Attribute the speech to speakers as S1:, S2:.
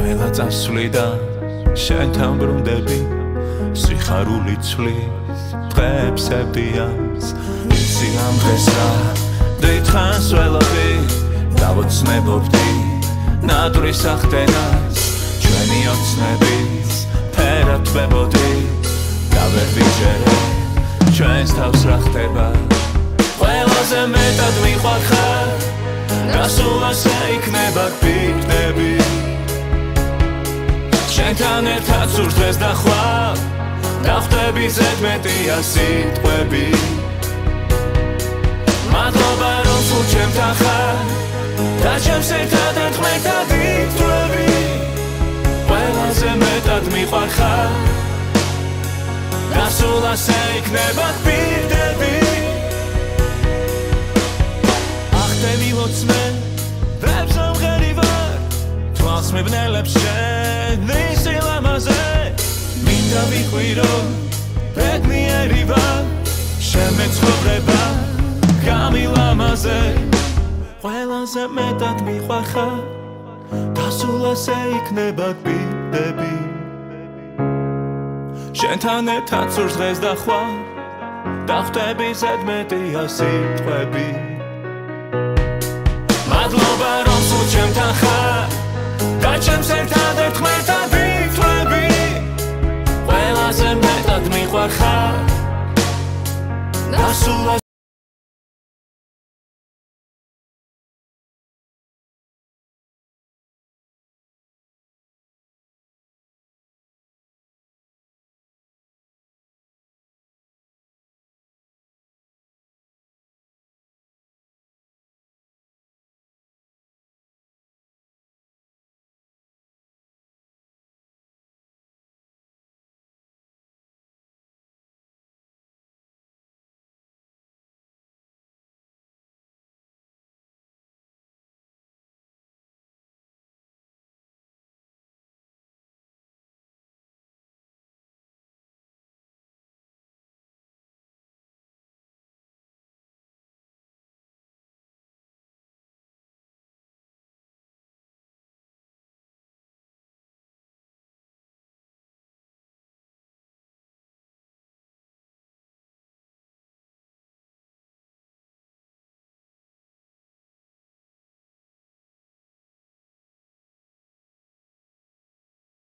S1: ყველა წასვლი და შენთან ბრუნდები სიხარული ცვლის დღეებს ებდიანს იცი ამ დღეს რა დღითხანს ველოდი დავოცნებობდი ნადვრის ახდენას ჩვენი ოცნების ფერად თვებოდი და ვერ ვიჯერე ჩვენს თავს რა ხდება ყველაზე მეტად მიყვარხარ და სულ ასე იქნება გფიქრდები შენთან ერთად სურს დღეს და ხვალ დავხვდები ზედმეტია სიტყვები მადლობა რომ სულ ჩემთან ხარ და ჩემს ერთადერთ ღმერთად ითვლები ყველაზე მეტად მიყვარხარ და სულ ასე იქნება გფიქრდები ახდენი ლოცმე ვებს ამღერი ვარ თვალს მიბნელებს შენი სილამაზე მინდა ვიყვირო ბედნიერი ვარ შემეცხოვრება გამილამაზე ყველაზე მეტად მიყვარხარ და სულ ასე იქნება გფიქრდები შენთან ერთად სურს დღეს და ხვალ დავხვდები ზედმეტია სიტყვები მადლობა რომ სულ ჩემთან ხარ